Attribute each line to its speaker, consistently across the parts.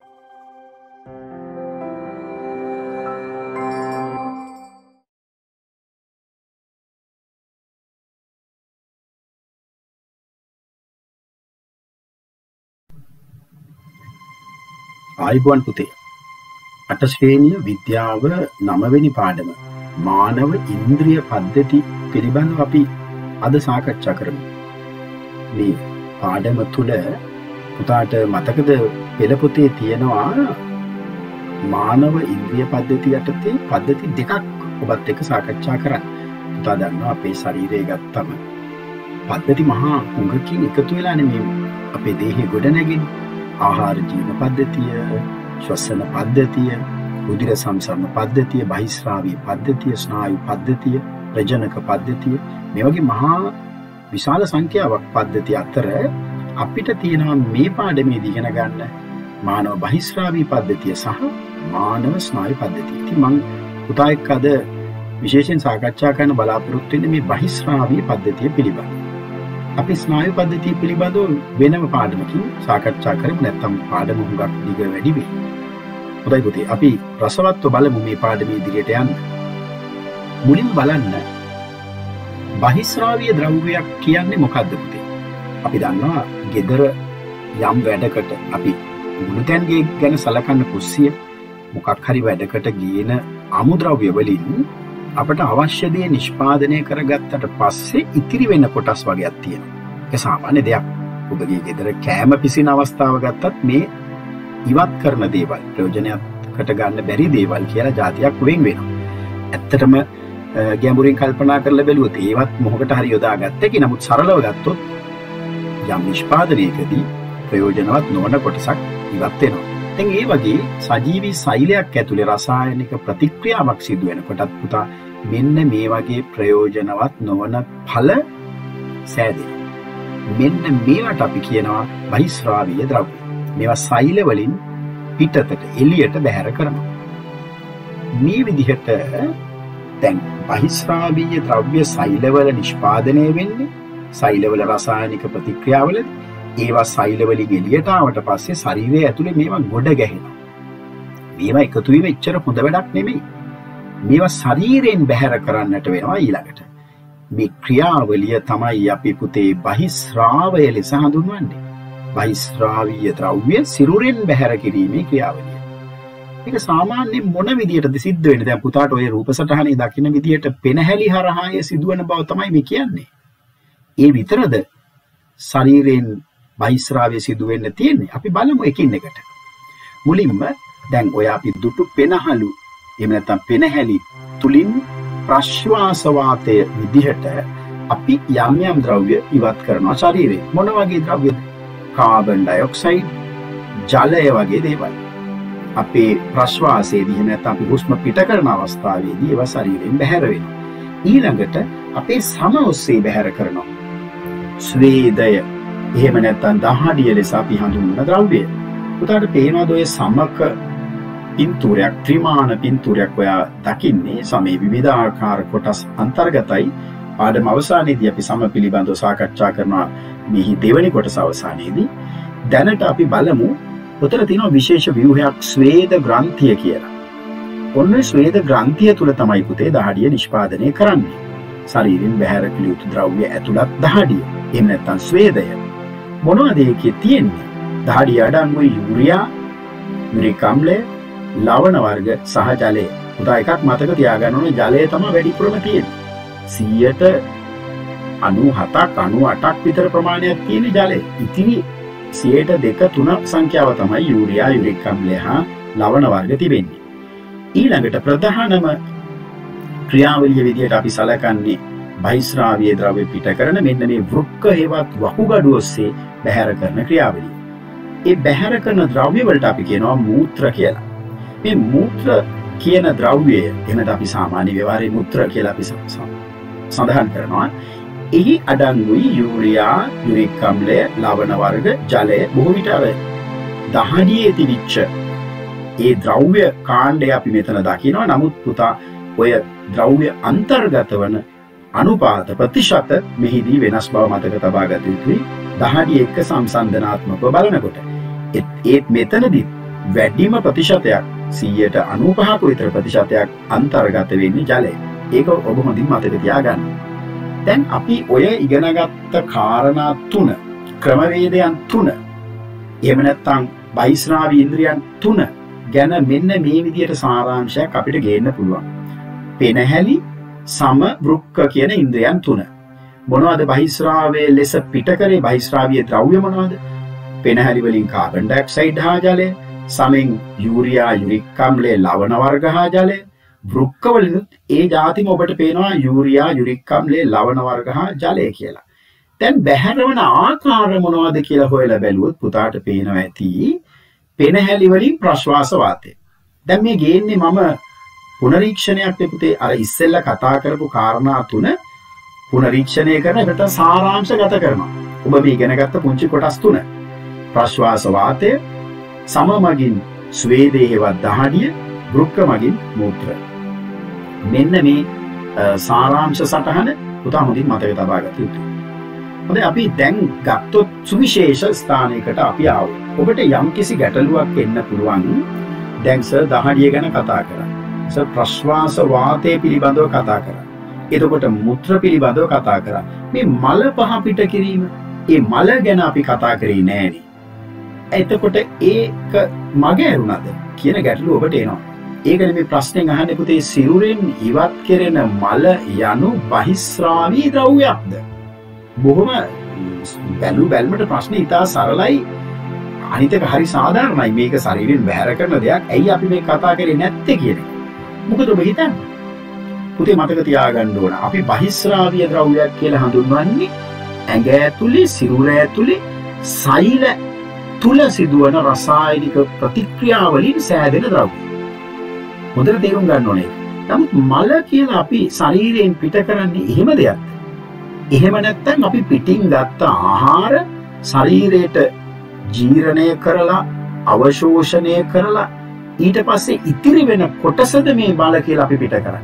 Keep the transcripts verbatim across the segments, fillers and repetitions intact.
Speaker 1: ආයුබෝවන් පුතේ. අට ශ්‍රේණිය විද්‍යාව නවවෙනි පාඩම මානව ඉන්ද්‍රිය පද්ධති පිළිබඳව අපි අද සාකච්ඡා කරමු. මේ පාඩම තුල පුතාට මතකද පෙළ පොතේ තියෙනවා මානව ඉන්ද්‍රිය පද්ධතිය යටතේ පද්ධති දෙකක් ඔබත් එක්ක සාකච්ඡා කරන්න. පුතා දන්නවා අපේ ශරීරය ගත්තම පද්ධති මහා උඟකින් එකතු වෙලානේ මේ අපේ දේහය ගොඩ නැගෙන්නේ. ආහාර ජීවන පද්ධතිය, ශ්වසන පද්ධතිය, රුධිර සංසරණ පද්ධතිය, බහිස්රාවීය පද්ධතිය, ස්නායු පද්ධතිය, ප්‍රජනක පද්ධතිය, මේ වගේ මහා විශාල සංඛ්‍යාවක් පද්ධති අතර අපිට තියෙනවා මේ පාඩමේදී ඉගෙන ගන්න මානව බහිස්රාවීය පද්ධතිය සහ මානව ස්නායු පද්ධතිය. ඉතින් මම පුතා එක්ක අද විශේෂයෙන් සාකච්ඡා කරන්න බලාපොරොත්තු වෙන්නේ මේ බහිස්රාවීය පද්ධතිය පිළිබඳව. අපි ස්නායු පද්ධතිය පිළිබඳව වෙනම පාඩමකින් සාකච්ඡා කරමු, නැත්නම් පාඩම හුඟක් දිග වැඩි වෙයි. හොඳයි පුතේ, අපි රසවත්ව බලමු මේ පාඩමේ ඉදිරියට යන්න. මුලින්ම බලන්න බහිස්රාවීය ද්‍රව්‍යයක් කියන්නේ මොකක්ද පුතේ? අපි දන්නවා ගෙදර යම් වැඩකට අපි මුළුතැන්ගේ ගැන සලකන්න කුස්සිය මොකක් හරි වැඩකට ගේන අමුද්‍රව්‍ය වලින් අපට අවශ්‍ය දේ නිෂ්පාදනය කරගත්තට පස්සේ ඉතිරි වෙන කොටස් වගේක් තියෙනවා. ඒක සාමාන්‍ය දෙයක්. ඔබගේ ගෙදර කෑම පිසින අවස්ථාව ගත්තත් මේ ඉවත් කරන දේවල්, ප්‍රයෝජනයකට ගන්න බැරි දේවල් කියලා જાතියක් වෙන් වෙනවා. ඇත්තටම ගැඹුරින් කල්පනා කරලා බැලුවොත් ඒවත් මොහොකට හරි යොදාගත්ත එක. නමුත් සරලව ගත්තොත් යම් නිෂ්පාදනයකදී ප්‍රයෝජනවත් නොවන කොටසක් ඉවත් වෙනවා. දැන් ඒ වගේ සජීවී සෛලයක් ඇතුලේ රසායනික ප්‍රතික්‍රියාවක් සිදු වෙනකොටත් පුතා මෙන්න මේ වගේ ප්‍රයෝජනවත් නොවන ඵල සෑදෙනවා. මෙන්න මේවට අපි කියනවා බහිස්රාවීය ද්‍රව්‍ය. මේවා සෛල වලින් පිටතට එළියට බැහැර කරනවා. මේ විදිහට දැන් බහිස්රාවීය ද්‍රව්‍ය සෛලවල නිෂ්පාදනය වෙන්නේ සෛලවල රසායනික ප්‍රතික්‍රියාවලදී. ඒවා සෛල වලින් එළියට ආවට පස්සේ ශරීරය ඇතුලේ මේවා ගොඩ ගැහෙනවා. මේවා එකතු වීම එච්චර හොඳ වැඩක් නෙමෙයි. මේවා ශරීරයෙන් බැහැර කරන්නට වෙනවා ඊළඟට. මේ ක්‍රියාවලිය තමයි අපි පුතේ බහිස්රාවය ලෙස හඳුන්වන්නේ. බහිස්රාවීය ද්‍රව්‍ය සිරුරෙන් බැහැර කිරීමේ ක්‍රියාවලිය. මේක සාමාන්‍යයෙන් මොන විදියටද සිද්ධ වෙන්නේ? දැන් පුතාට ඔය රූප සටහනේ දකින්න විදියට පෙනහැලි හරහා සිදුවන බව තමයි මේ කියන්නේ. ඒ විතරද ශරීරයෙන් බහිස්රාවය සිදු වෙන්න තියෙන්නේ? අපි බලමු එකින් එකට. මුලින්ම දැන් ඔය අපි දුටු පෙනහලු එහෙම නැත්නම් පෙනහැලි තුලින් ප්‍රශ්වාස වාතය විදිහට අපි යම් යම් ද්‍රව්‍ය ඉවත් කරනවා ශරීරේ. මොන වගේ ද්‍රව්‍යද? කාබන් ඩයොක්සයිඩ්, ජලය වගේ දේවල්. අපේ ප්‍රශ්වාසයේදී එහෙම නැත්නම් අපි හුස්ම පිට කරන අවස්ථාවේදී ඒවා ශරීරයෙන් බැහැර වෙනවා. ඊළඟට අපේ සම ඔස්සේ බැහැර කරනවා ස්වේදය, එහෙම නැත්නම් දහඩිය ලෙස අපි හඳුන්වන ද්‍රව්‍ය. පුතාට පේනවාද ඔය සමක පින්තූරයක්, ත්‍රිමාන පින්තූරයක් ඔයා දකින්නේ? සමේ විවිධාකාර කොටස් අන්තර්ගතයි. පාඩම අවසානයේදී අපි සම පිළිබඳව සාකච්ඡා කරනවා මෙහි දෙවැනි කොටස අවසානයේදී. දැනට අපි බලමු උතර තියෙනවා විශේෂ ව්‍යුහයක් ස්වේද ග්‍රන්ථිය කියලා. ඔන්න ස්වේද ග්‍රන්ථිය තුල තමයි පුතේ දහඩිය නිෂ්පාදනය කරන්නේ. ශරීරයෙන් බැහැර කළ යුතු ද්‍රව්‍ය ඇතුළත් දහඩිය. එහෙම නැත්නම් ස්වේදය. මොනවද ඒකේ තියෙන්නේ? දහඩිය අඩංගුයි යූරියා, යුරික් අම්ලය, ලවණ වර්ග සහ ජලය. උදා එකක් මතක තියාගන්න ඕනේ, ජලය තමයි වැඩිපුරම තියෙන්නේ. සියයට අනූහතක් අනූඅටක් විතර ප්‍රමාණයක් තියෙන ජලය. ඉතිරි සියයට දෙක තුනක් සංඛ්‍යාව තමයි යූරියා, යුරික් අම්ලය හා ලවණ වර්ග තිබෙන්නේ. ඊළඟට ප්‍රධානම ක්‍රියාවලිය විදිහට අපි සලකන්නේ බහිස්රාවීය ද්‍රව්‍ය පිට කරන මෙන්න මේ වෘක්ක හේවත් වහුගඩු ඔස්සේ බැහැර කරන ක්‍රියාවලිය. ඒ බැහැර කරන ද්‍රව්‍ය වලට අපි කියනවා මූත්‍ර කියලා. මේ මූත්‍ර කියන ද්‍රව්‍යය එහෙනම් අපි සාමාන්‍ය ව්‍යවહાරයේ මූත්‍ර කියලා අපි සඳහන් කරනවා. එහි අඩංගුයි යූරියා, යුරික් අම්ලය, ලවණ වර්ග, ජලය. බොහෝ විට අර දහඩියේ තිබිච්ච ඒ ද්‍රව්‍ය කාණ්ඩය අපි මෙතන දකිනවා. නමුත් පුතා ඔය ද්‍රව්‍ය අන්තර්ගත වන අනුපාත ප්‍රතිශත මෙහිදී වෙනස් බව මතක තබා ගත යුතුයි. දහඩිය එක්ක සම්සන්දනාත්මකව බලනකොට ඒත් මෙතනදී වැඩිම ප්‍රතිශතයක් සියයට අනූපහක විතර ප්‍රතිශතයක් අන්තර්ගත වෙන්නේ ජලය. ඒක ඔබ හොඳින් මතක තියාගන්න. දැන් අපි ඔය ඉගෙනගත්ත කාරණා තුන, ක්‍රමවේදයන් තුන, එහෙම නැත්නම් බහිස්රාවී ඉන්ද්‍රියන් තුන ගැන මෙන්න මේ විදිහට සාරාංශයක් අපිට ගේන්න පුළුවන්. පෙනහැලි, සම, වෘක්ක කියන ඉන්ද්‍රියන් තුන. මොනවද බහිස්රාවයේ ලෙස පිට කරේ? බහිස්රාවීය ද්‍රව්‍ය මොනවද? පෙනහැලි වලින් කාබන් ඩයොක්සයිඩ් හා ජලය, සමෙන් යූරියා, යුරික් අම්ලය, ලවණ වර්ග හා ජලය, වෘක්ක වලිනුත් ඒ જાතිම ඔබට පේනවා යූරියා, යුරික් අම්ලය, ලවණ වර්ග හා ජලය කියලා. දැන් බැහැරවන ආකාර මොනවද කියලා හොයලා බැලුවොත් පුතාට පේනවා ඇති පෙනහැලි වලින් ප්‍රශ්වාස වාතය. දැන් මේ ගේන්නේ මම පුනරීක්ෂණයක් පුතේ අර ඉස්සෙල්ලා කතා කරපු කාරණා තුන පුනරීක්ෂණය කරන එකට සාරාංශගත කරනවා. ඔබ මේ ඉගෙනගත්ත පුංචි කොටස් තුන. ප්‍රශ්වාස වාතය, සම මගින් ස්වේදේහවත් දහඩිය, වෘක්ක මගින් මූත්‍රය. මෙන්න මේ සාරාංශ සටහන පුතා හොඳින් මතක තබා ගත යුතුයි. හොඳයි අපි දැන් ගත්තොත් සුවිශේෂ ස්ථානයකට අපි ආවොත් ඔබට යම්කිසි ගැටලුවක් එන්න පුළුවන්. දැන් සර් දහඩිය ගැන කතා කරා. සර් ප්‍රශ්වාස වාතය පිළිබඳව කතා කරා. එතකොට මුත්‍ර පිළිබඳව කතා කරා. මේ මල පහ පිට කිරීම, ඒ මල ගැන අපි කතා කරේ නෑනේ. එතකොට ඒක මග ඇරුණාද කියන ගැටලුව ඔබට එනවා. ඒකනේ මේ ප්‍රශ්නෙන් අහන්නේ පුතේ සිරුරෙන් ඉවත් කෙරෙන මල යනු බහිස්රාවී ද්‍රව්‍යයක්ද? බොහොම බැලු බැලමට ප්‍රශ්නේ ඉතා සරලයි. අනිත් එක හරි සාධාරණයි. මේක ශරීරයෙන් බැහැර කරන දෙයක්. ඇයි අපි මේ කතා කරේ නැත්තේ කියන එක. මොකද ඔබ හිතන්නේ? පුතේ මතක තියාගන්න ඕන. අපි බහිස්රාවීය ද්‍රව්‍යයක් කියලා හඳුන්වන්නේ ඇඟ ඇතුලේ, සිරුර ඇතුලේ සෛල තුල සිදුවන රසායනික ප්‍රතික්‍රියාවලින් සෑදෙන ද්‍රව්‍ය. හොඳට තේරුම් ගන්න ඕනේ. නමුත් මල කියලා අපි ශරීරයෙන් පිට කරන්නේ එහෙම දෙයක්ද? එහෙම නැත්නම් අපි පිටින් ගත්ත ආහාර ශරීරයට ජීර්ණය කරලා අවශෝෂණය කරලා ඊට පස්සේ ඉතිරි වෙන කොටසද මේ මල කියලා අපි පිට කරන්නේ?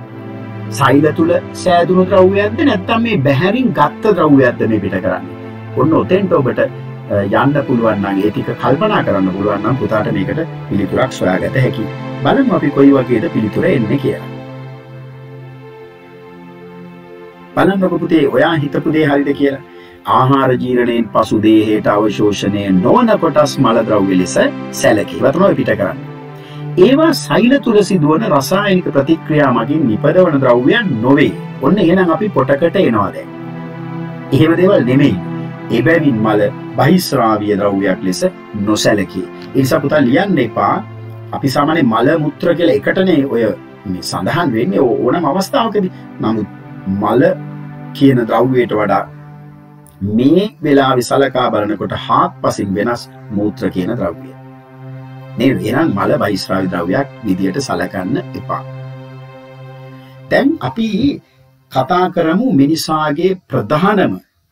Speaker 1: සෛල තුල සෑදුණු ද්‍රව්‍යයක්ද නැත්නම් මේ බැහැරින් ගත්ත ද්‍රව්‍යයක්ද මේ පිට කරන්නේ? ඔන්න ඔතෙන්ට ඔබට යන්න පුළුවන් නම් ඒ ටික කල්පනා කරන්න පුළුවන් නම් පුතාට මේකට පිළිතුරක් සොයාගත හැකියි. බලමු අපි කොයි වගේද පිළිතුර එන්නේ කියලා. බලන්නකො පුතේ ඔයා හිතපු දේ හරිද කියලා. ආහාර ජීර්ණයෙන් පසු දේහයට අවශෝෂණය නොවන කොටස් මල ද්‍රව්‍ය ලෙස සැලකේ. ඒවා තමයි පිට කරන්නේ. ඒවා සෛල තුල සිදුවන රසායනික ප්‍රතික්‍රියා මගින් නිපදවන ද්‍රව්‍යයන් නොවේ. ඔන්න එහෙනම් අපි පොටකට එනවා දැන්. එහෙම දේවල් නෙමෙයි. එබැවින් මල බහිස්රාවීය ද්‍රව්‍යයක් ලෙස නොසැලකේ. ඒ නිසා පුතා ලියන්න එපා. අපි සාමාන්‍ය මල මුත්‍ර කියලා එකටනේ ඔය මේ සඳහන් වෙන්නේ ඕනම අවස්ථාවකදී. නමුත් මල කියන ද්‍රව්‍යයට වඩා මේ වෙලාවේ සලකා බලනකොට හාත්පසින් වෙනස් මූත්‍ර කියන ද්‍රව්‍යය. නේද? එහෙනම් මල බහිස්රාවී ද්‍රව්‍යයක් විදියට සලකන්න එපා. දැන් අපි කතා කරමු මිනිසාගේ ප්‍රධානම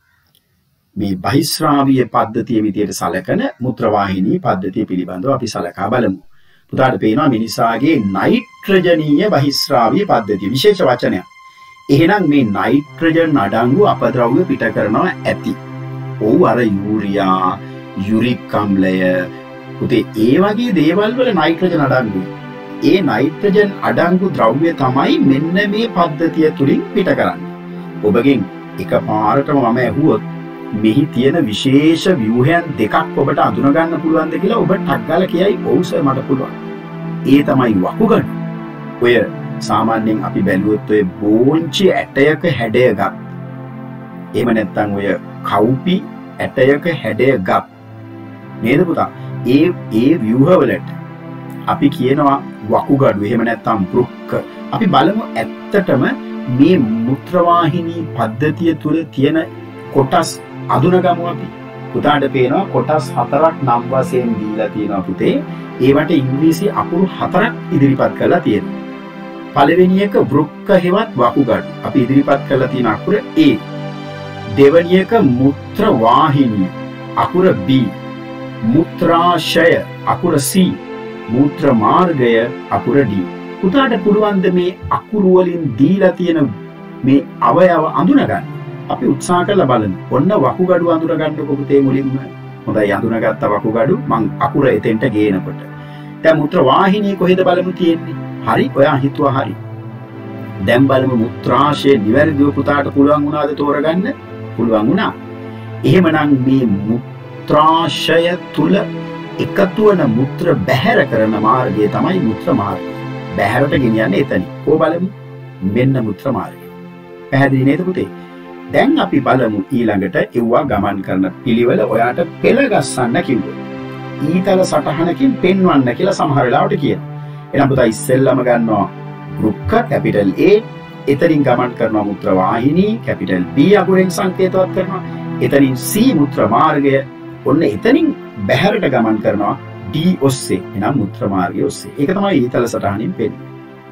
Speaker 1: මේ බහිස්රාවීය පද්ධතිය විදියට සලකන මුත්‍රවාහිනී පද්ධතිය පිළිබඳව අපි සලකා බලමු. පුතාට පේනවා මිනිසාගේ නයිට්‍රජනීය බහිස්රාවීය පද්ධතිය විශේෂ වචනයක්. එහෙනම් මේ නයිට්‍රජන් අඩංගු අපද්‍රව්‍ය පිට කරනවා ඇති. ඔව් අර යූරියා, යුරික් අම්ලය පුතේ ඒ වගේ දේවල් වල නයිට්‍රජන් අඩංගුයි. ඒ නයිට්‍රජන් අඩංගු ද්‍රව්‍ය තමයි මෙන්න මේ පද්ධතිය තුලින් පිට කරන්නේ. ඔබගෙන් එකපාරටම මම ඇහුවොත් මෙහි තියෙන විශේෂ ව්‍යුහයන් දෙකක් ඔබට අඳුන ගන්න පුළුවන්ද කියලා ඔබ ටක් ගාලා කියයි ඔව් සර් මට පුළුවන්. ඒ තමයි වකුගඩු. ඔය සාමාන්‍යයෙන් අපි බැලුවොත් ඔය බෝංචි ඇටයක හැඩය ගත්. එහෙම නැත්නම් ඔය කවුපි ඇටයක හැඩය ගත්. නේද පුතා? ඒ ඒ ව්‍යුහවලට අපි කියනවා වකුගඩු. එහෙම නැත්නම් වෘක්ක. අපි බලමු ඇත්තටම මේ මුත්‍රවාහිනී පද්ධතිය තුල තියෙන කොටස් අඳුනගමු අපි. පුතාට පේනවා කොටස් හතරක් නම් වශයෙන් දීලා තියෙනවා පුතේ. ඒවට ඉංග්‍රීසි අකුරු හතරක් ඉදිරිපත් කරලා තියෙනවා. පළවෙනි එක වෘක්ක හෙවත් වකුගඩු. අපි ඉදිරිපත් කරලා තියෙන අකුර A. දෙවෙනි එක මුත්‍ර වාහිනිය අකුර B. මුත්‍රාශය අකුර C. මූත්‍ර මාර්ගය අකුර D. පුතාට පුළුවන් ද මේ අකුරු වලින් දීලා තියෙන මේ අවයව අඳුනගන්න? අපි උත්සාහ කරලා බලමු. ඔන්න වකුගඩු අඳුර ගන්නකො පුතේ මුලින්ම. හොඳයි අඳුනගත්ත වකුගඩු මං අකුර එතෙන්ට ගේනකොට. දැන් මුත්‍ර වාහිනිය කොහෙද බලමු තියෙන්නේ? හරි, ඔයා හිතුවා හරි. දැන් බලමු මුත්‍රාශය නිවැරදිව පුතාට පුළුවන් වුණාද තෝරගන්න? පුළුවන් වුණා. එහෙමනම් මේ මුත්‍රාශය තුල එකතු වන මුත්‍ර බැහැර කරන මාර්ගය තමයි මුත්‍ර මාර්ගය. බැහැරට ගෙනියන්නේ එතනින්. කො බලමු? මෙන්න මුත්‍ර මාර්ගය. පැහැදිලි නේද පුතේ? දැන් අපි බලමු ඊළඟට එව්වා ගමන් කරන පිළිවෙල ඔයාට පෙළ ගස්සන්න කිව්වොත්. ඊතල සටහනකින් පෙන්වන්න කියලා සමහර වෙලාවට කියනවා. එහෙනම් පුතා ඉස්සෙල්ලම ගන්නවා වෘක්ක කැපිටල් A, එතනින් ගමන් කරනවා මුත්‍ර වාහිනී කැපිටල් B අකුරෙන් සංකේතවත් කරනවා. එතනින් C මුත්‍ර මාර්ගය, ඔන්න එතනින් බැහැරට ගමන් කරනවා D ඔස්සේ, එනම් මුත්‍ර මාර්ගය ඔස්සේ. ඒක තමයි ඊතල සටහනින් පෙන්වන්නේ.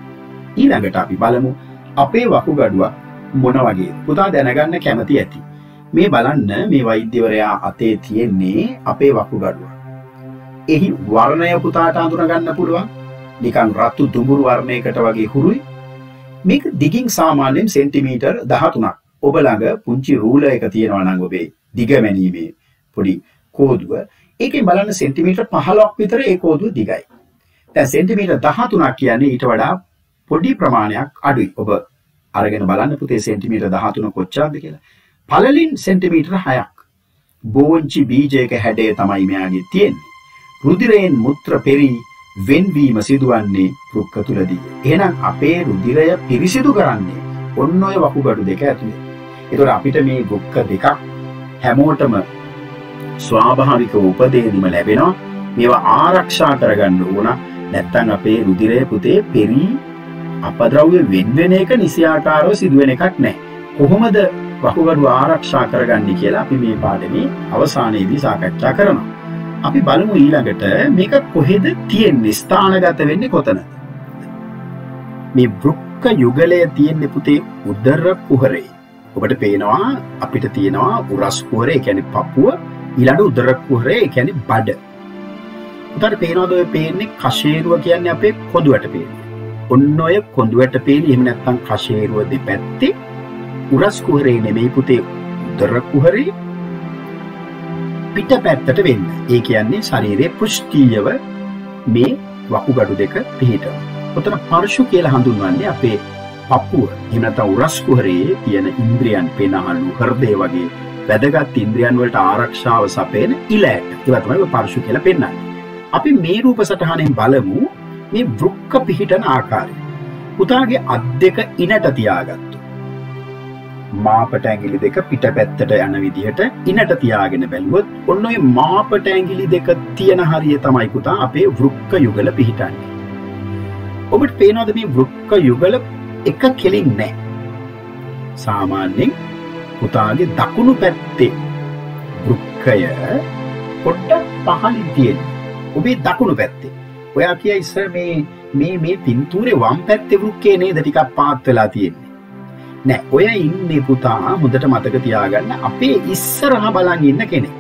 Speaker 1: ඊළඟට අපි බලමු අපේ වකුගඩුව මොන වගේද? පුතා දැනගන්න කැමති ඇති. මේ බලන්න මේ වෛද්‍යවරයා අතේ තියෙන්නේ අපේ වකුගඩුව. එහි වර්ණය පුතාට අඳුන ගන්න පුළුවන්. නිකන් රතු දුඹුරු වර්ණයකට වගේ හුරුයි. මේක දිගින් සාමාන්‍යයෙන් සෙන්ටිමීටර් දහතුනක්. ඔබ ළඟ පුංචි රූලර් එක තියෙනවා නම් ඔබේ දිග මැනීමේ පොඩි කෝදුව. ඒකෙන් බලන්න සෙන්ටිමීටර් පහළොවක් විතර ඒ කෝදුව දිගයි. දැන් සෙන්ටිමීටර් දහතුනක් කියන්නේ ඊට වඩා පොඩි ප්‍රමාණයක් අඩුයි. ඔබ අරගෙන බලන්න පුතේ සෙන්ටිමීටර් දහතුන කොච්චරද කියලා. පළලින් සෙන්ටිමීටර් හයක්. බෝංචි බීජයක හැඩය තමයි මෙයාගේ තියෙන්නේ. රුධිරයෙන් මුත්‍ර පෙරි වෙන්වීම සිදුවන්නේ වෘක්ක තුලදී. එහෙනම් අපේ රුධිරය පිරිසිදු කරන්නේ ඔන්න ඔය වකුගඩු දෙක ඇතුලේ. ඒතකොට අපිට මේ වෘක්ක දෙකක් හැමෝටම ස්වාභාවික උපදේදීම ලැබෙනවා. මේවා ආරක්ෂා කරගන්න ඕන. නැත්තම් අපේ රුධිරය පුතේ පෙරි අපද්‍රව්‍ය වෙන වෙන එක නිසියාකාරව සිදුවෙන එකක් නැහැ. කොහොමද වකුගඩුව ආරක්ෂා කරගන්නේ කියලා අපි මේ පාඩමේ අවසානයේදී සාකච්ඡා කරනවා. අපි බලමු ඊළඟට මේක කොහෙද තියෙන්නේ, ස්ථානගත වෙන්නේ කොතනද? මේ වෘක්ක යුගලය තියෙන්නේ පුතේ උදර කුහරේ. ඔබට පේනවා අපිට තියෙනවා උරස් කුහරේ, ඒ කියන්නේ පපුව, ඊළඟ උදර කුහරේ, ඒ කියන්නේ බඩ. උතර පේනවද ඔය පේන්නේ කෂේරුව කියන්නේ අපේ කොඳුවට පේන්නේ. ඔන්න ඔය කොඳුවට පේන්නේ, එහෙම නැත්නම් කෂේරුව දෙපැත්තේ උරස් කුහරේ නෙමෙයි පුතේ උදර කුහරේ පිටපැත්තට වෙන්න. ඒ කියන්නේ ශරීරයේ පෘෂ්ඨීයව මේ වකුගඩු දෙක පිහිටනවා. ඔතන පර්ශු කියලා හඳුන්වන්නේ අපේ පපුව. එහෙම නැත්නම් උරස් කුහරයේ තියෙන ඉන්ද්‍රියන්, පෙනහළු, හෘදය වගේ වැදගත් ඉන්ද්‍රියන් වලට ආරක්ෂාව සපයන ඉලෑට. ඒවා තමයි පර්ශු කියලා පෙන්වන්නේ. අපි මේ රූප සටහනෙන් බලමු මේ වෘක්ක පිහිටන ආකාරය. පුතාගේ අත් දෙක ඉනට තියාගත්තු. මාපට ඇඟිලි දෙක පිටපැත්තට යන විදිහට ඉනට තියාගෙන බැලුවොත් ඔන්න ඔය මාපට ඇඟිලි දෙක තියෙන හරිය තමයි පුතා අපේ වෘක්ක යුගල පිහිටන්නේ. ඔබට පේනවද මේ වෘක්ක යුගල එක කෙලින් නැහැ. සාමාන්‍යයෙන් පුතාගේ දකුණු පැත්තේ වෘක්කය පොඩ්ඩක් පහළින් තියෙනවා. ඔබේ දකුණු පැත්තේ. ඔයා කිය ඉස්සර මේ මේ මේ පින්තූරේ වම් පැත්තේ වෘක්කේ නේද ටිකක් පාත් වෙලා තියෙන්නේ. නෑ, ඔය ඉන්නේ පුතා හොඳට මතක තියාගන්න අපේ ඉස්සරහා බලන් ඉන්න කෙනෙක්.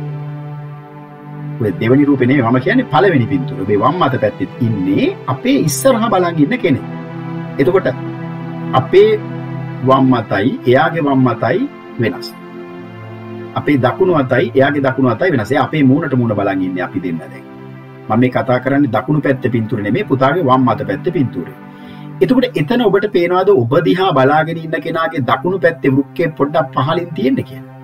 Speaker 1: ඔය දෙවෙනි රූපේ නෙවෙයි මම කියන්නේ පළවෙනි පින්තූර. ඔබේ වම් අත පැත්තේ ඉන්නේ අපේ ඉස්සරහා බලන් ඉන්න කෙනෙක්. එතකොට අපේ වම් අතයි එයාගේ වම් අතයි වෙනස්. අපේ දකුණු අතයි එයාගේ දකුණු අතයි වෙනස්. ඒ අපේ මූණට මූණ බලන් ඉන්නේ අපි දෙන්න දැන්. මම මේ කතා කරන්නේ දකුණු පැත්තේ පින්තූරේ නෙමෙයි පුතාගේ වම් අත පැත්තේ පින්තූරේ. එතකොට එතන ඔබට පේනවාද ඔබ දිහා බලාගෙන ඉන්න කෙනාගේ දකුණු පැත්තේ වෘක්කේ පොඩ්ඩක් පහළින් තියෙන්නේ කියලා.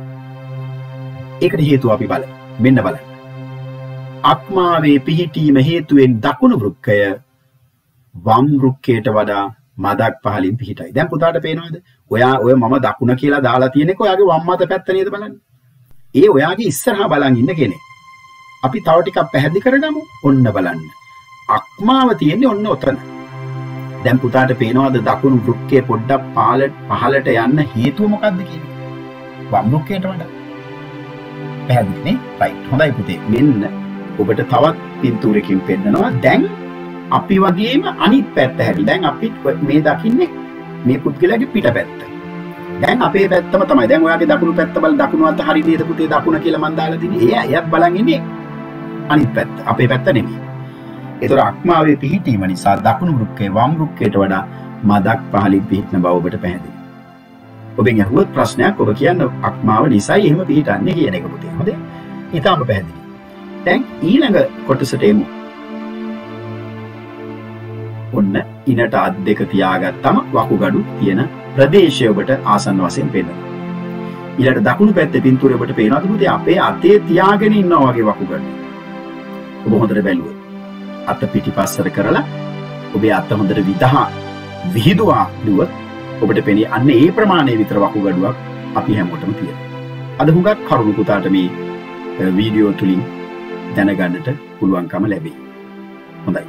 Speaker 1: ඒකට හේතුව අපි බලමු. මෙන්න බලන්න. අක්මාවේ පිහිටීම හේතුවෙන් දකුණු වෘක්කය වම් වෘක්කයට වඩා මදක් පහළින් පිහිටයි. දැන් පුතාට පේනවද? ඔයා ඔය මම දකුණ කියලා දාලා තියෙනක ඔයාගේ වම් අත පැත්ත නේද බලන්න. ඒ ඔයාගේ ඉස්සරහා බලන් ඉන්න කෙනෙක්. අපි තව ටිකක් පැහැදිලි කරගමු. ඔන්න බලන්න. අක්මාව තියෙන්නේ ඔන්න ඔතන. දැන් පුතාට පේනවද දකුණු වෘක්කේ පොඩ්ඩක් පහළට පහළට යන්න හේතුව මොකක්ද කියන්නේ? වම් වෘක්කයට වඩා. පැහැදිලි නේ? රයිට්. හොඳයි පුතේ. මෙන්න ඔබට තවත් පින්තූරකින් පෙන්නනවා. දැන් අපි වගේම අනිත් පැත්ත හැටි. දැන් අපි මේ දකින්නේ මේ පුද්ගලයාගේ පිටපැත්ත. දැන් අපේ පැත්තම තමයි. දැන් ඔයාගේ දකුණු පැත්ත බල දකුණු අත හරි නේද පුතේ දකුණ කියලා මම දාලා දිනේ. එයා එයත් බලන් ඉන්නේ අනිත් පැත්ත. අපේ පැත්ත නෙමෙයි. ඒතර අක්මාවේ පිහිටීම නිසා දකුණු වෘක්කේ වම් වෘක්කයට වඩා මදක් පහළින් පිහිටන බව ඔබට පැහැදිලි. ඔබෙන් අහුවත් ප්‍රශ්නයක් ඔබ කියන්න අක්මාව නිසායි එහෙම පිහිටන්නේ කියන එක පුතේ. හොඳයි. ඊටම පැහැදිලි. දැන් ඊළඟ කොටසට එමු. ඔන්න ඉනට අත් දෙක තියාගත්තම වකුගඩු තියෙන ප්‍රදේශය ඔබට ආසන්න වශයෙන් පේනවා. ඊළඟට දකුණු පැත්තේ පින්තූරය ඔබට පේනවාද පුතේ අපේ අතේ තියාගෙන ඉන්නවා වගේ වකුගඩු. ඔබ හොඳට බැලුවොත් අත පිටිපස්සට කරලා ඔබේ අත හොඳට විදහා විහිදුවා දුවත් ඔබට පෙනේ අන්න ඒ ප්‍රමාණය විතර වකුගඩුවක් අපි හැමෝටම තියෙනවා. අද හුඟක් කරුණු පුතාට මේ වීඩියෝ තුලින් දැනගන්නට පුළුවන්කම ලැබේ. හොඳයි.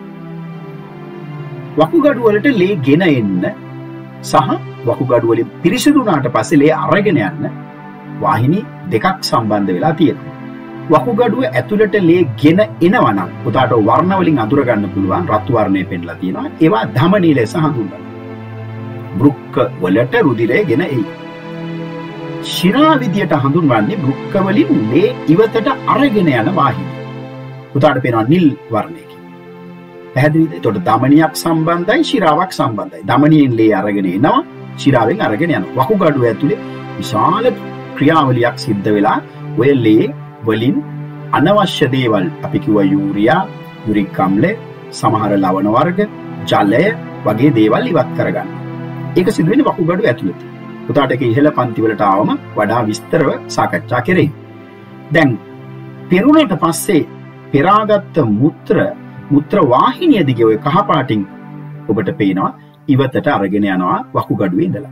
Speaker 1: වකුගඩු වලට ලේ ගෙන එන්න සහ වකුගඩු වලින් පිරිසිදු වුණාට පස්සේ ලේ අරගෙන යන්න වාහිනී දෙකක් සම්බන්ධ වෙලා තියෙනවා. වකුගඩුව ඇතුළට ලේ ගෙන එනවා නම් පුතාට වර්ණ වලින් අඳුර ගන්න පුළුවන් රතු වර්ණය පෙන්ලා තියෙනවා. ඒවා ධමනී ලෙස හඳුන්වනවා. වෘක්ක වලට රුධිරය ගෙන එයි. ශිරා විදියට හඳුන්වන්නේ වෘක්ක වලින් ලේ ඉවතට අරගෙන යන වාහිනිය. පුතාට පේනවා නිල් වර්ණයකින්. පැහැදිලිද? එතකොට ධමනියක් සම්බන්ධයි ශිරාවක් සම්බන්ධයි. ධමනියෙන් ලේ අරගෙන එනවා, ශිරාවෙන් අරගෙන යනවා. වකුගඩුව ඇතුලේ විශාල ක්‍රියාවලියක් සිද්ධ වෙලා ඔය ලේ වලින් අනවශ්‍ය දේවල් අපි කිව්වා යූරියා, යුරික් අම්ලය, සමහර ලවණ වර්ග, ජලය වගේ දේවල් ඉවත් කරගන්න. ඒක සිදු වෙන්නේ වකුගඩුව ඇතුළත. පුතාට ඒක ඉහළ පන්ති වලට ආවම වඩා විස්තරව සාකච්ඡා කෙරෙයි. දැන් පෙරුණට පස්සේ පෙරාගත්ත මුත්‍ර මුත්‍ර වාහිනිය දිගේ ඔය කහ පාටින් ඔබට පේනවා ඉවතට අරගෙන යනවා වකුගඩුවේ ඉඳලා.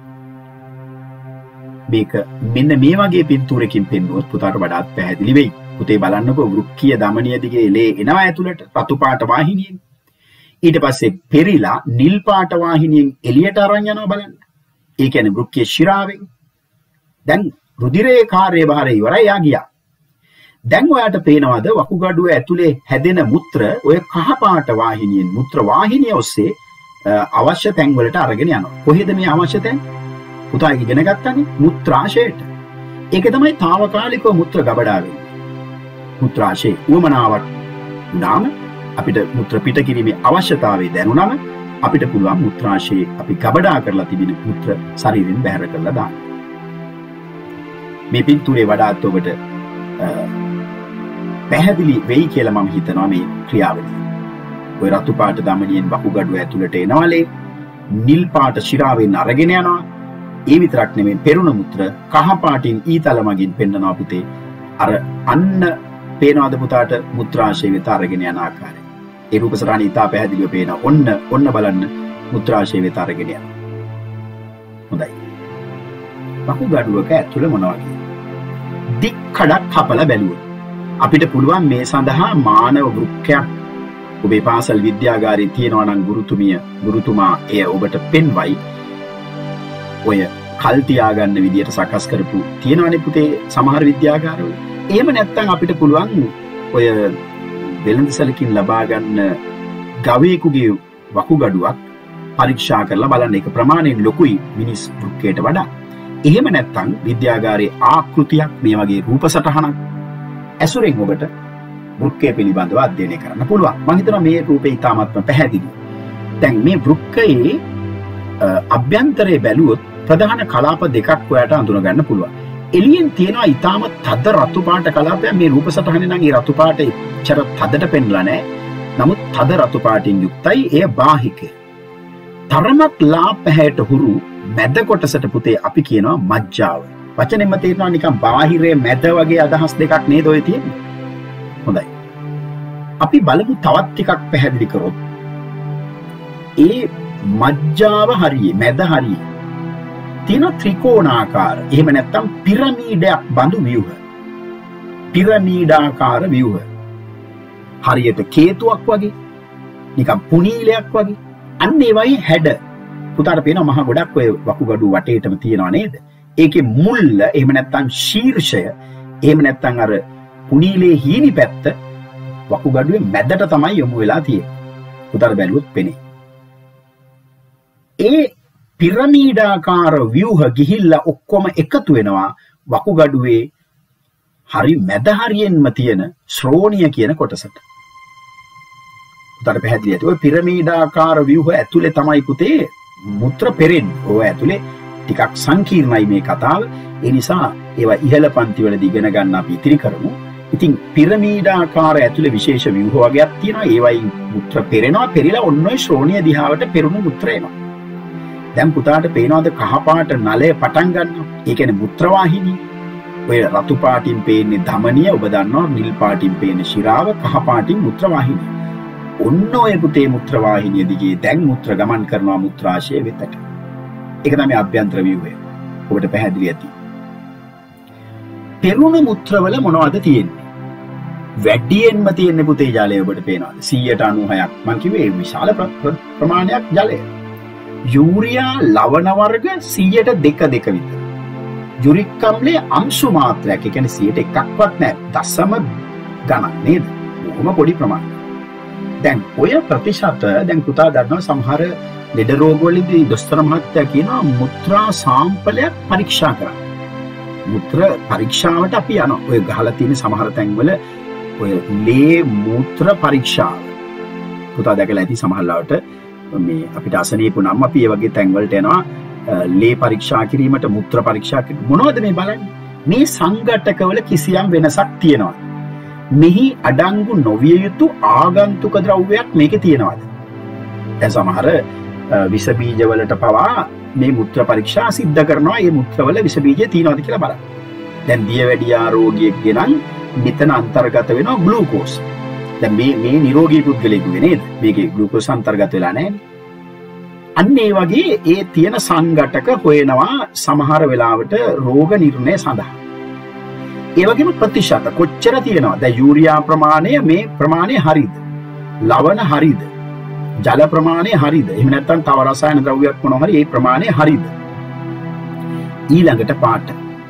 Speaker 1: මේක මෙන්න මේ වගේ පින්තූරකින් පෙන්වුවොත් පුතාට වඩාත් පැහැදිලි වෙයි. පුතේ බලන්නකෝ වෘක්කීය ධමනිය දිගේ ලේ එනවා ඇතුළට රතු පාට වාහිනියෙන්. ඊට පස්සේ පෙරිලා නිල් පාට වාහිනියෙන් එළියට අරන් යනවා බලන්න. ඒ කියන්නේ වෘක්කීය ශිරාවෙන්. දැන් රුධිරයේ කාර්යභාරය ඉවරයි යා ගියා. දැන් ඔයාට පේනවද වකුගඩුව ඇතුලේ හැදෙන මුත්‍ර ඔය කහ පාට වාහිනියෙන් මුත්‍ර වාහිනිය ඔස්සේ අවශ්‍ය තැන් වලට අරගෙන යනවා. කොහෙද මේ අවශ්‍ය තැන්? පුතා ඉගෙන ගත්තනේ මුත්‍රාශයට. ඒක තමයි తాවකාලිකව මුත්‍ර ගබඩා වෙන්නේ. මුත්‍රාශය උවමනාවක් වුණාම අපිට මුත්‍ර පිට කිරීමේ අවශ්‍යතාවය දැනුණාම අපිට පුළුවන් මුත්‍රාශයේ අපි ගබඩා කරලා තිබෙන මුත්‍ර ශරීරයෙන් බැහැර කරලා දාන්න. මේ පින්තූරේ වඩාත් ඔබට පැහැදිලි වෙයි කියලා මම හිතනවා මේ ක්‍රියාවලිය. ඔය රතු පාට ධමනියෙන් වකුගඩුව ඇතුළට එනවාලේ නිල් පාට ශිරාවෙන් අරගෙන යනවා. ඒ විතරක් නෙමෙයි පෙරුණ මුත්‍ර කහ පාටින් ඊතල මගින් පෙන්නනවා පුතේ. අර අන්න පේනවාද පුතාට මුත්‍රාශය වෙත අරගෙන යන ආකාරය. ඒ රූප සටහන ඉතා පැහැදිලිව පේනවා. ඔන්න ඔන්න බලන්න මුත්‍රාශය වෙත අරගෙන යනවා. හොඳයි. වකුගඩුවක ඇතුළ මොනවා වගේ? දික් කඩක් කපලා බැලුවොත් අපිට පුළුවන් මේ සඳහා මානව වෘක්කයක් ඔබේ පාසල් විද්‍යාගාරයේ තියෙනවා නම් ගුරුතුමිය ගුරුතුමා එය ඔබට පෙන්වයි. ඔය කල් තියාගන්න විදියට සකස් කරපු තියෙනවනේ පුතේ සමහර විද්‍යාගාරවල. එහෙම නැත්නම් අපිට පුළුවන් ඔය වෙළඳසැලකින් ලබා ගන්න ගවයෙකුගේ වකුගඩුවක් පරීක්ෂා කරලා බලන්න ඒක ප්‍රමාණයෙන් ලොකුයි මිනිස් වෘක්කයට වඩා. එහෙම නැත්නම් විද්‍යාගාරයේ ආකෘතියක් මේ වගේ රූප සටහනක් ඇසුරෙන් ඔබට වෘක්කය පිළිබඳව අධ්‍යයනය කරන්න පුළුවන්. මම හිතනවා මේ රූපේ ඉතාමත්ම පැහැදිලි. දැන් මේ වෘක්කයේ අභ්‍යන්තරයේ බැලුවොත් ප්‍රධාන කලාප දෙකක් ඔයාලට අඳුන ගන්න පුළුවන්. එළියෙන් තියෙනවා ඊටාම තද රතු පාට කලාපයක්. මේ රූප සටහනේ නම් ඒ රතු පාට එච්චර තදට පෙන්ලා නැහැ. නමුත් තද රතු පාටින් යුක්තයි. එය බාහිකය. තරමක් ලා පැහැයට හුරු මැද කොටසට පුතේ අපි කියනවා මජ්ජාව. වචනෙන්ම තේරෙනවා නිකන් බාහිරයේ මැද වගේ අදහස් දෙකක් නේද ඔය තියෙන්නේ. හොඳයි. අපි බලමු තවත් ටිකක් පැහැදිලි කරොත්. ඒ මජ්ජාව හරියේ මැද හරියේ තියෙන ත්‍රිකෝණාකාර එහෙම නැත්නම් පිරමීඩයක් බඳු ව්‍යුහ. පිරමීඩාකාර ව්‍යුහ. හරියට කේතුවක් වගේ නිකන් පුනීලයක් වගේ. අන්න ඒ වගේ හැඩ පුතාට පේනවා මහ ගොඩක් ඔය වකුගඩු වටේටම තියෙනවා නේද? ඒකේ මුල්ල එහෙම නැත්නම් ශීර්ෂය එහෙම නැත්නම් අර පුනීලේ හීනි පැත්ත වකුගඩුවේ මැදට තමයි යොමු වෙලා තියෙන්නේ. පුතාට බැලුවොත් පෙනේ. ඒ පිරමීඩාකාර ව්‍යුහ ගිහිල්ලා ඔක්කොම එකතු වෙනවා වකුගඩුවේ හරි මැද හරියෙන්ම තියෙන ශ්‍රෝණිය කියන කොටසට. පුතාට පැහැදිලි ඇති. ඔය පිරමීඩාකාර ව්‍යුහ ඇතුලේ තමයි පුතේ මුත්‍ර පෙරෙන්නේ. ඔය ඇතුලේ ටිකක් සංකීර්ණයි මේ කතාව. ඒ නිසා ඒවා ඉහළ පන්ති වලදී ඉගෙන ගන්න අපි ඉතිරි කරමු. ඉතින් පිරමීඩාකාර ඇතුලේ විශේෂ ව්‍යුහ වර්ගයක් තියෙනවා. ඒවයි මුත්‍ර පෙරෙනවා. පෙරිලා ඔන්න ඔය ශ්‍රෝණීය දිහාවට පෙරුණු මුත්‍ර එනවා. දැන් පුතාට පේනවාද කහපාට නලය පටන් ගන්නවා. ඒ කියන්නේ මුත්‍ර වාහිනිය. ඔය රතු පාටින් පේන්නේ ධමනිය, ඔබ දන්නවා නිල් පාටින් පේන්නේ ශිරාව, කහ පාටින් මුත්‍ර වාහිනිය. ඔන්න ඔය පුතේ මුත්‍ර වාහිනිය දිගේ දැන් මුත්‍ර ගමන් කරනවා මුත්‍රාශය වෙතට. ඒක තමයි අභ්‍යන්තර ව්‍යුහය. ඔබට පැහැදිලි ඇති. පෙරුණු මුත්‍රවල මොනවද තියෙන්නේ? වැඩියෙන්ම තියෙන්නේ පුතේ ජලය ඔබට පේනවාද? සියයට අනූහයක්. මම කිව්වේ විශාල ප්‍රමාණයක් ජලය. යූරියා ලවණ වර්ග සියයට දෙක දෙක විතර. යුරික් අම්ලයේ අංශු මාත්‍රයක්. ඒ කියන්නේ සියයට එකක්වත් නැහැ. දශම ගණන් නේද? බොහොම පොඩි ප්‍රමාණයක්. දැන් ඔය ප්‍රතිශත දැන් පුතා දන්නවා සමහර ලෙඩ රෝග වලදී දොස්තර මහත්තයා කියනවා මුත්‍රා සාම්පලයක් පරීක්ෂා කරන්න. මුත්‍ර පරීක්ෂාවට අපි යනවා. ඔය ගහලා තියෙන සමහර තැන්වල ඔය ලේ මූත්‍ර පරීක්ෂාව. පුතා දැකලා ඇති සමහරවට මේ අපිට අසනීප නම් අපි ඒ වගේ තැන්වලට යනවා ලේ පරීක්ෂා කිරීමට, මුත්‍ර පරීක්ෂා කිරීම. මොනවද මේ බලන්නේ? මේ සංඝටකවල කිසියම් වෙනසක් තියෙනවා. මෙහි අඩංගු නොවිය යුතු ආගන්තුක ද්‍රව්‍යයක් මේකේ තියෙනවාද? දැන් සමහර විස බීජ වලට පවා මේ මුත්‍ර පරීක්ෂා සිද්ධ කරනවා. මේ මුත්‍රවල විස බීජ තියෙනවද කියලා බලන්න. දැන් දියවැඩියා රෝගියෙක්ගේ නම් මෙතන අන්තර්ගත වෙනවා ග්ලූකෝස්. දැන් මේ මේ නිරෝගී පුද්ගලයෙකුගේ නේද? මේකේ ග්ලූකෝස් අන්තර්ගත වෙලා නැහැ. අන්න ඒ වගේ ඒ තියෙන සංඝටක හොයනවා සමහර වෙලාවට රෝග නිర్ణය සඳහා. ඒ වගේම ප්‍රතිශත කොච්චර තියෙනවද? දැන් යූරියා ප්‍රමාණය මේ ප්‍රමාණය හරියද? ලවණ හරියද? ජල ප්‍රමාණය හරියද? එහෙම නැත්නම් තව රසායන ද්‍රව්‍යයක් මොනවා හරි ඒ ප්‍රමාණය හරියද? ඊළඟට පාට.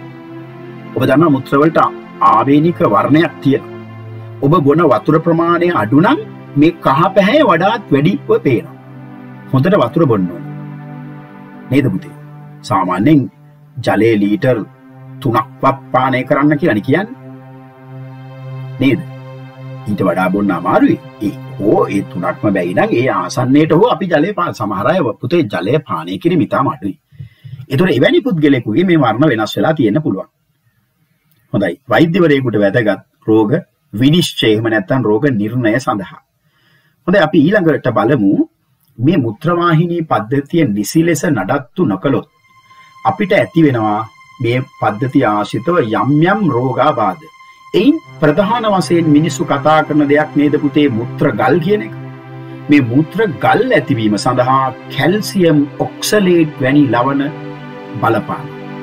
Speaker 1: ඔබ දන්නා මුත්‍ර වලට ආවේනික වර්ණයක් තියෙනවා. ඔබ බොන වතුර ප්‍රමාණය අඩු නම් මේ කහ පැහැ වඩාත් වැඩිව පේනවා. හොඳට වතුර බොන්න ඕනේ. නේද පුතේ? සාමාන්‍යයෙන් ජලයේ ලීටර් තුනක්වත් පානය කරන්න කියලා කියන්නේ. නේද? ඊට වඩා බොන්න අමාරුයි. ඒ හෝ ඒ තුනක්ම බැයි නම් ඒ ආසන්නයට හෝ අපි ජලය පාන සමහර අය පුතේ ජලය පානය කිරීම ඉතාම අඩුයි. ඒතකොට එවැනි පුද්ගලයෙකුගේ මේ වර්ණ වෙනස් වෙලා තියෙන්න පුළුවන්. හොඳයි. වෛද්‍යවරයෙකුට වැදගත් රෝග විනිශ්චය එහෙම නැත්නම් රෝග නිర్ణය සඳහා. හොඳයි අපි ඊළඟට බලමු මේ මුත්‍ර වාහිනී පද්ධතිය නිසි ලෙස නඩත්තු නොකළොත් අපිට ඇති වෙනවා මේ පද්ධතිය ආශ්‍රිතව යම් යම් රෝගාබාධ. එයින් ප්‍රධාන වශයෙන් මිනිස්සු කතා කරන දෙයක් නේද පුතේ මුත්‍ර ගල් කියන එක. මේ මුත්‍ර ගල් ඇතිවීම සඳහා කැල්සියම් ඔක්සලේට් වැනි ලවණ බලපාන.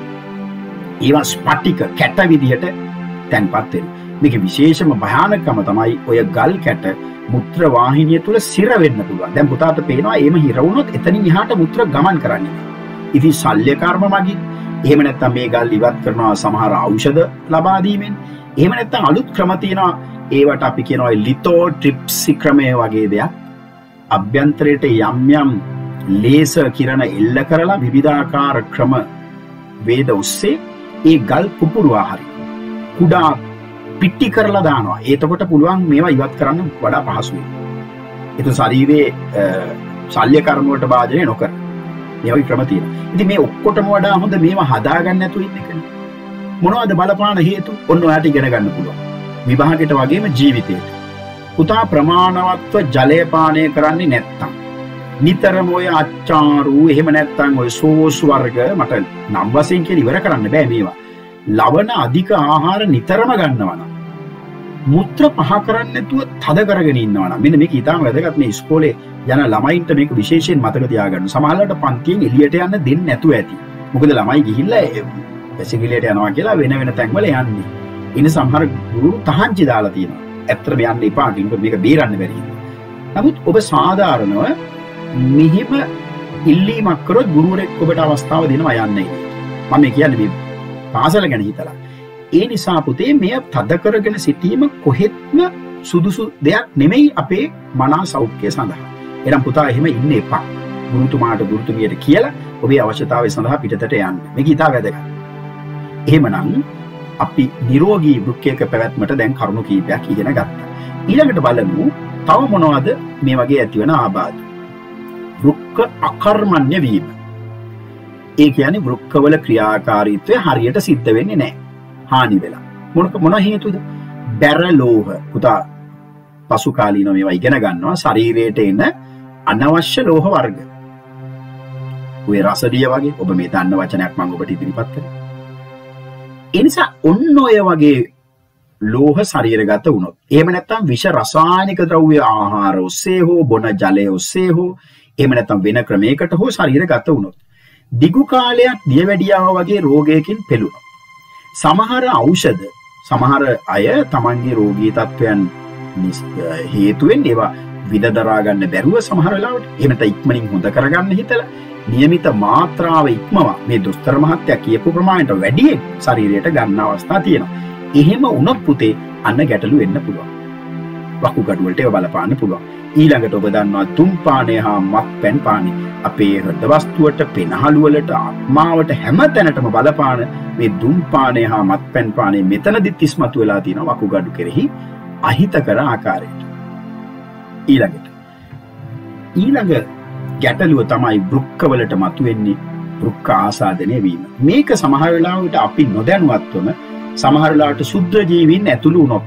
Speaker 1: ඒවා ස්පටික කැට විදිහට තැන්පත් වෙනවා. මේකේ විශේෂම භයානකම තමයි ඔය ගල් කැට මුත්‍ර වාහිනිය තුල සිර වෙන්න පුළුවන්. දැන් පුතාට පේනවා එහෙම හිර වුණොත් එතනින් එහාට මුත්‍ර ගමන් කරන්නේ. ඉතින් ශල්‍ය කර්ම මගින් එහෙම නැත්නම් මේ ගල් ඉවත් කරනවා සමහර ඖෂධ ලබා දීමෙන්. එහෙම නැත්නම් අලුත් ක්‍රම තියෙනවා. ඒවට අපි කියනවා ලිතෝට්‍රිප්සි ක්‍රමය වගේ දෙයක්. අභ්‍යන්තරයට යම් යම් ලේසර් කිරණ එල්ල කරලා විවිධාකාර ක්‍රම වේද ඔස්සේ ඒ ගල් පුපුරවා හරි කුඩා පිටි කරලා දානවා. එතකොට පුළුවන් මේවා ඉවත් කරන්න වඩා පහසුයි. ඒක ශරීරයේ ශල්‍ය කර්ම වලට භාජනය නොකර. මේ වගේ ක්‍රම තියෙනවා. ඉතින් මේ ඔක්කොටම වඩා හොඳ මේවා හදාගන්න නැතුව ඉන්න එකනේ. මොනවද බලපාන හේතු? ඔන්න ඔයාලට ඉගෙන ගන්න පුළුවන්. විභාගයට වගේම ජීවිතේට. පුතා ප්‍රමාණවත්ව ජලය පානය කරන්නේ නැත්තම් නිතරම ඔය අච්චාරු එහෙම නැත්තම් ඔය සෝස් වර්ග මට නම් වශයෙන් කියලා ඉවර කරන්න බෑ මේවා. ලවණ අධික ආහාර නිතරම ගන්නවා නම් මුත්‍ර පහ කරන්නේ නැතුව තද කරගෙන ඉන්නවා නම් මෙන්න මේක ඊටම වැදගත්. මේ ඉස්කෝලේ යන ළමයින්ට මේක විශේෂයෙන් මතක තියාගන්න. සමහරවිට පන්තියෙන් එළියට යන්න දෙන්නේ නැතුව ඇති. මොකද ළමයි ගිහිල්ලා වැසිකිළියට යනවා කියලා වෙන වෙන තැන්වල යන්නේ. ඉන්න සමහර ගුරු තහංචි දාලා තියෙනවා. ඇත්තටම යන්න එපා කිව්වොත් මේක බේරන්න බැරි හින්දා. නමුත් ඔබ සාධාරණව මෙහිම ඉල්ලීමක් කරොත් ගුරුවරයෙක් ඔබට අවස්ථාව දෙනවා යන්නේ. මම කියන්නේ මේ පාසල ගැන හිතලා. ඒ නිසා පුතේ මෙය තද කරගෙන සිටීම කොහෙත්ම සුදුසු දෙයක් නෙමෙයි අපේ මනා සෞඛ්‍යය සඳහා. එනම් පුතා එහෙම ඉන්න එපා. ගුරුතුමාට ගුරුතුමියට කියලා ඔබේ අවශ්‍යතාවය සඳහා පිටතට යන්න. මේක ඉතා වැදගත්. එහෙමනම් අපි නිරෝගී වෘක්කයක පැවැත්මට දැන් කරුණු කීපයක් ඉගෙන ගත්තා. ඊළඟට බලමු තව මොනවද මේ වගේ ඇතිවන ආබාධ. වෘක්ක අකර්මණ්‍ය වීම. ඒ කියන්නේ වෘක්කවල ක්‍රියාකාරීත්වය හරියට සිද්ධ වෙන්නේ නැහැ. හානි වෙලා. මොන මොන හේතුද? බැරලෝහ පුතා පසු කාලීනව මේවා ඉගෙන ගන්නවා ශරීරයට එන අනවශ්‍ය ලෝහ වර්ග. ඔය රසදිය වගේ ඔබ මේ දන්න වචනයක් මම ඔබට ඉදිරිපත් කරා. ඒ නිසා ඔන්න ඔය වගේ ලෝහ ශරීරගත වුණොත් එහෙම නැත්නම් විෂ රසායනික ද්‍රව්‍ය ආහාර ඔස්සේ හෝ බොන ජලය ඔස්සේ හෝ එහෙම නැත්නම් වෙන ක්‍රමයකට හෝ ශරීරගත වුණොත් දිගු කාලයක් දියවැඩියාව වගේ රෝගයකින් පෙළුණා. සමහර ඖෂධ සමහර අය තමන්ගේ රෝගී තත්වයන් හේතුවෙන් ඒවා විදදරා ගන්න බැරුව සමහර වෙලාවට එහෙම නැත්නම් ඉක්මනින් හොඳ කරගන්න හිතලා નિયમિત මාත්‍රාව ඉක්මවා මේ දොස්තර මහත්තයා කියපු ප්‍රමාණයට වැඩි ශරීරයට ගන්න අවස්ථා තියෙනවා. එහෙම වුණොත් පුතේ අන්න ගැටලු වෙන්න පුළුවන්. වකුගඩු වලට ඒව බලපාන්න පුළුවන්. ඊළඟට ඔබ දන්නවා දුම්පානය හා මත්පැන් පානය අපේ හෘද වස්තුවට පෙනහළු වලට ආත්මාවට හැම තැනටම බලපාන මේ දුම්පානය හා මත්පැන් පානය මෙතනදිත් ඉස්මතු වෙලා තියෙනවා වකුගඩු කෙරෙහි අහිතකර ආකාරයට. ඊළඟට ඊළඟ ගැටලුව තමයි වෘක්කවලට මතුවෙන්නේ වෘක්ක ආසාදනය වීම. මේක සමහර වෙලාවට අපි නොදැනුවත්වම සමහර වෙලාවට සුද්ධ ජීවීන් ඇතුළු වුණොත්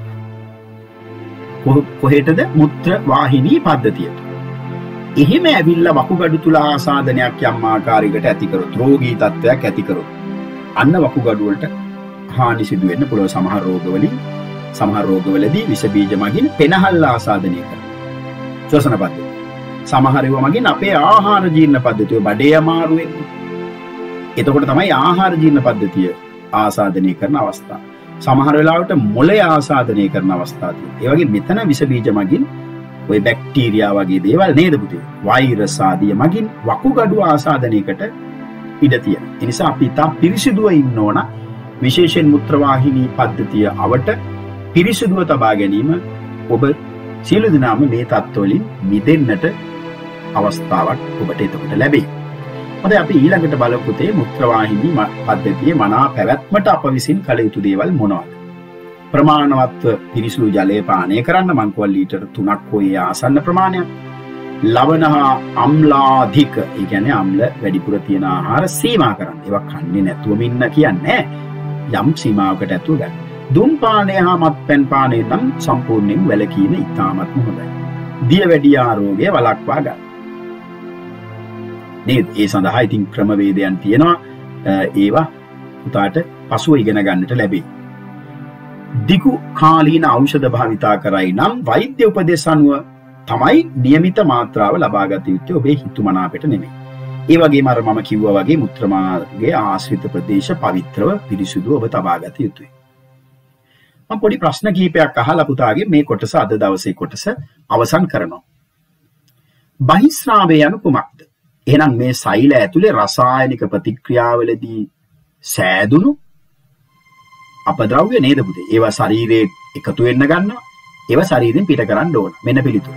Speaker 1: කොහෙටද මුත්‍ර වාහිනී පද්ධතියට. එහෙම ඇවිල්ලා වකුගඩු තුල ආසාදනයක් යම් ආකාරයකට ඇති කරොත් රෝගී තත්ත්වයක් ඇති කරොත් අන්න වකුගඩු වලට හානි සිදු වෙන්න පුළුවන්. සමහර රෝගවලින් සමහර රෝගවලදී විස බීජ මගින් පෙනහල්ල ආසාදනය කරනවා. ශ්වසන පද්ධතිය. සමහර ඒවා මගින් අපේ ආහාර ජීර්ණ පද්ධතිය බඩේ අමාරු වෙන්නේ. එතකොට තමයි ආහාර ජීර්ණ පද්ධතිය ආසාදනය කරන අවස්ථාව. සමහර වෙලාවට මොළය ආසාදනය කරන අවස්ථා තියෙනවා. ඒ වගේ මෙතන විස බීජ මගින් ඔය බැක්ටීරියා වගේ දේවල් නේද පුතේ? වෛරස් ආදිය මගින් වකුගඩු ආසාදනයකට ඉඩ තියෙනවා. ඒ නිසා අපි තා පිරිසිදුව ඉන්න ඕන. විශේෂයෙන් මුත්‍ර වාහිනී පද්ධතිය අවට පිරිසිදුව තබා ගැනීම ඔබ සියලු දෙනාම මේ තත්ත්වවලින් මිදෙන්නට අවස්ථාවක් ඔබට එතකොට ලැබේ. හොඳයි අපි ඊළඟට බලමු පුතේ මුත්‍ර වාහිනී පද්ධතියේ මනා පැවැත්මට අප විසින් කළ යුතු දේවල් මොනවාද? ප්‍රමාණවත්ව පිරිසිදු ජලය පානය කරන්න මං කිව්වා ලීටර් තුනක් හොය ආසන්න ප්‍රමාණයක්. ලවණ හා අම්ලාධික ඒ කියන්නේ අම්ල වැඩිපුර තියෙන ආහාර සීමා කරන්න. ඒවා කන්නේ නැතුවම ඉන්න කියන්නේ යම් සීමාවකට ඇතුව ගන්න. දුම්පානය හා මත්පැන් පානය නම් සම්පූර්ණයෙන් වැළකීම ඉතාමත්ම හොඳයි. දියවැඩියා රෝගය වළක්වා ගන්න. නේද? ඒ සඳහා ඉතින් ක්‍රමවේදයන් තියෙනවා. ඒවා පුතාට පසුව ඉගෙන ගන්නට ලැබේ. දිගු කාලීන ඖෂධ භාවිතා කරයි නම් වෛද්‍ය උපදෙස් අනුව තමයි નિયમિત මාත්‍රාව ලබා ගත යුත්තේ ඔබේ හිතුමනාපයට නෙමෙයි. ඒ වගේම අර මම කිව්වා වගේ මුත්‍ර මාර්ගයේ ආශ්‍රිත ප්‍රදේශ පවිත්‍රව පිරිසුදු ඔබ තබා ගත යුතුයි. මම පොඩි ප්‍රශ්න කිහිපයක් අහලා පුතාගේ මේ කොටස අද දවසේ කොටස අවසන් කරනවා. බහිස්රාවය යනු කුමක්ද? එහෙනම් මේ සෛල ඇතුලේ රසායනික ප්‍රතික්‍රියාවලදී සෑදුණු අපද්‍රව්‍ය නේද පුතේ? ඒවා ශරීරයේ එකතු වෙන්න ගන්නවා. ඒවා ශරීරයෙන් පිට කරන්න ඕන. මෙන්න පිළිතුර.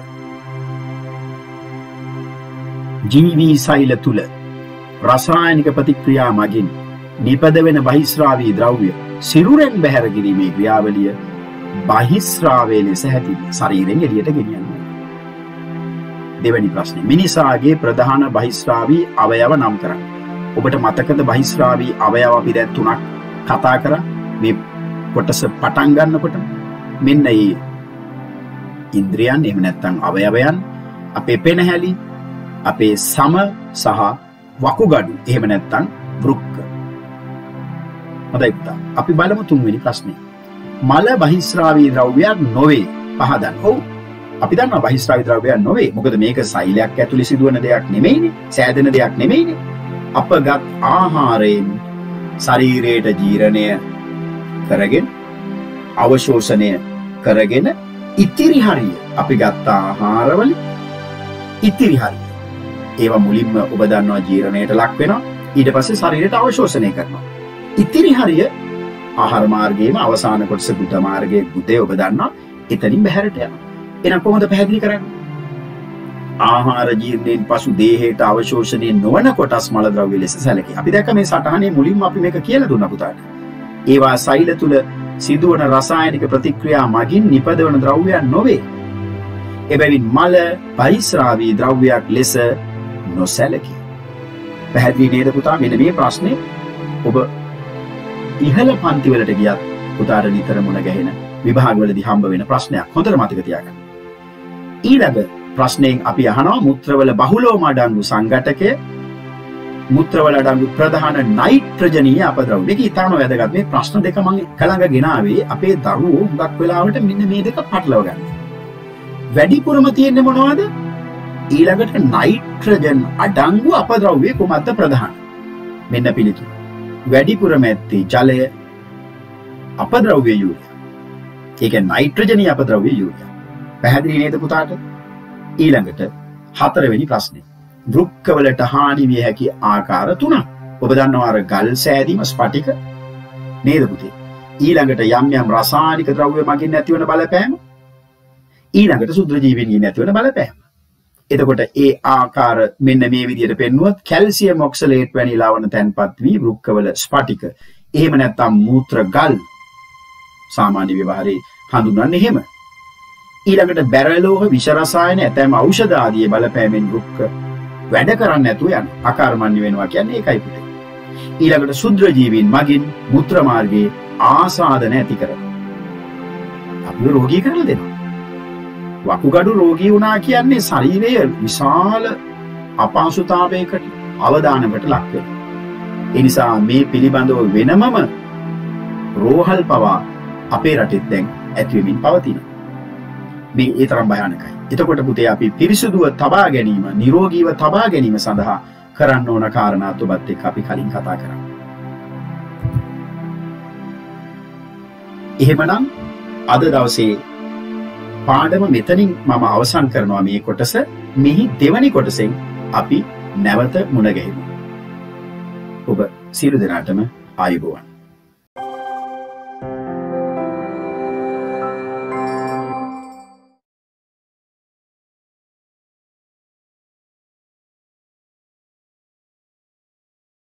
Speaker 1: ජීවී සෛල තුල රසායනික ප්‍රතික්‍රියා මගින් නිපද වෙන බහිස්රාවී ද්‍රව්‍ය සිරුරෙන් බැහැර කිරීමේ ක්‍රියාවලිය බහිස්රාවය ලෙස හැදින් ශරීරයෙන් එළියට ගෙනියනවා. දෙවැනි ප්‍රශ්නේ. මිනිසාගේ ප්‍රධාන බහිස්රාවී අවයව නම් කරන්න. ඔබට මතකද බහිස්රාවී අවයව අපි දැන් තුනක් කතා කරා මේ කොටස පටන් ගන්නකොට? මෙන්න මේ ඉන්ද්‍රියන් එහෙම නැත්නම් අවයවයන්, අපේ පෙනහැලි, අපේ සම සහ වකුගඩු එහෙම නැත්නම් වෘක්ක. හොඳයි පුතා. අපි බලමු තුන්වෙනි ප්‍රශ්නේ. මල බහිස්රාවී ද්‍රව්‍යයක් නොවේ පහදන්න. ඔව්. අපි දන්නවා බහිස්රාවී ද්‍රව්‍යයක් නොවේ. මොකද මේක සෛලයක් ඇතුලේ සිදුවන දෙයක් නෙමෙයිනේ. සෑදෙන දෙයක් නෙමෙයිනේ. අපගත් ආහාරයෙන් ශරීරයට ජීර්ණය කරගෙන අවශෝෂණය කරගෙන ඉතිරි හරිය අපි ගත්ත ආහාරවල ඉතිරි හරිය ඒවා මුලින්ම ඔබ දන්නවා ජීර්ණයට ලක් වෙනවා. ඊට පස්සේ ශරීරයට අවශෝෂණය කරනවා. ඉතිරි හරිය ආහාර මාර්ගයේම අවසාන කොටස ගුද මාර්ගයේ ගුදේ ඔබ දන්නවා එතනින් බහැරට යනවා. එහෙනම් කොහොමද පැහැදිලි කරන්නේ? ආහාර ජීර්ණයෙන් පසු දේහයට අවශෝෂණය නොවන කොටස් මල ද්‍රව්‍ය ලෙස සැලකේ. අපි දැක්ක මේ සටහනේ මුලින්ම අපි මේක කියලා දුන්නා පුතාට. ඒවා සෛල තුල සිදුවන රසායනික ප්‍රතික්‍රියා මගින් නිපදවන ද්‍රව්‍යයන් නොවේ. එබැවින් මල බහිස්රාවී ද්‍රව්‍යයක් ලෙස නොසැලකේ. පැහැදිලි නේද පුතා? මෙන්න මේ ප්‍රශ්නේ ඔබ ඉහළ පන්ති වලට ගියත් පුතාට නිතර මුණ ගැහෙන විභාගවලදී හම්බ වෙන ප්‍රශ්නයක්. හොඳට මතක තියාගන්න. ඊළඟ ප්‍රශ්නයෙන් අපි අහනවා මුත්‍රවල බහුලවම අඩංගු සංඝටකය මුත්‍රවල අඩංගු ප්‍රධාන නයිට්‍රජනීය අපද්‍රව්‍ය. මේක ඉතාම වැදගත්. මේ ප්‍රශ්න දෙක මම එකලඟ ගෙනාවේ අපේ දරුවෝ හුඟක් වෙලාවට මෙන්න මේ දෙක පටලව ගන්න. වැඩිපුරම තියෙන්නේ මොනවද? ඊළඟට නයිට්‍රජන් අඩංගු අපද්‍රව්‍ය කුමක්ද ප්‍රධාන? මෙන්න පිළිතුර. වැඩිපුරම ඇත්තේ ජලය, අපද්‍රව්‍ය යූරියා. ඒක නයිට්‍රජනීය අපද්‍රව්‍ය යූරියා. පැහැදිලි නේද පුතාට? ඊළඟට හතරවෙනි ප්‍රශ්නේ. වෘක්කවලට හානි විය හැකි ආකාර තුනක්. ඔබ දන්නවා අර ගල් සෑදීම ස්පටික නේද පුතේ? ඊළඟට යම් යම් රසායනික ද්‍රව්‍ය මගින් ඇතිවන බලපෑම. ඊළඟට සුද්ධ ජීවීන්ගෙන් ඇතිවන බලපෑම. එතකොට ඒ ආකාර මෙන්න මේ විදිහට පෙන්නුවොත් කැල්සියම් ඔක්සලේට් වැනි ලවණ තැන්පත් වී වෘක්කවල ස්පටික. එහෙම නැත්නම් මූත්‍ර ගල් සාමාන්‍ය ව්‍යවහාරයේ හඳුන්වන්නේ එහෙම. ඊළඟට බැරලෝහ විෂ රසායන ඇතැම් ඖෂධ ආදී බලපෑමෙන් වෘක්ක වැඩ කරන්නේ නැතුව යන අකර්මණ්‍ය වෙනවා කියන්නේ ඒකයි පුතේ. ඊළඟට සුද්ධ ජීවීන් මගින් මූත්‍ර මාර්ගයේ ආසාදන ඇති කරනවා. අපි රෝගී කරලා දෙනවා. වකුගඩු රෝගී වුණා කියන්නේ ශරීරය විශාල අපහසුතාවයකට අවදානමකට ලක් වෙනවා. ඒ නිසා මේ පිළිබඳව වෙනමම රෝහල් පවා අපේ රටෙත් දැන් ඇති වෙමින් පවතිනවා. මේ ඒ තරම් භයානකයි. එතකොට පුතේ අපි පිරිසුදුව තබා ගැනීම, නිරෝගීව තබා ගැනීම සඳහා කරන්න ඕන කාරණාත් ඔබත් එක්ක අපි කලින් කතා කරා. එහෙමනම් අද දවසේ පාඩම මෙතනින් මම අවසන් කරනවා මේ කොටස. මෙහි දෙවැනි කොටසෙන් අපි නැවත මුණ ගැහෙමු. ඔබ සියලු දෙනාටම ආයුබෝවන්.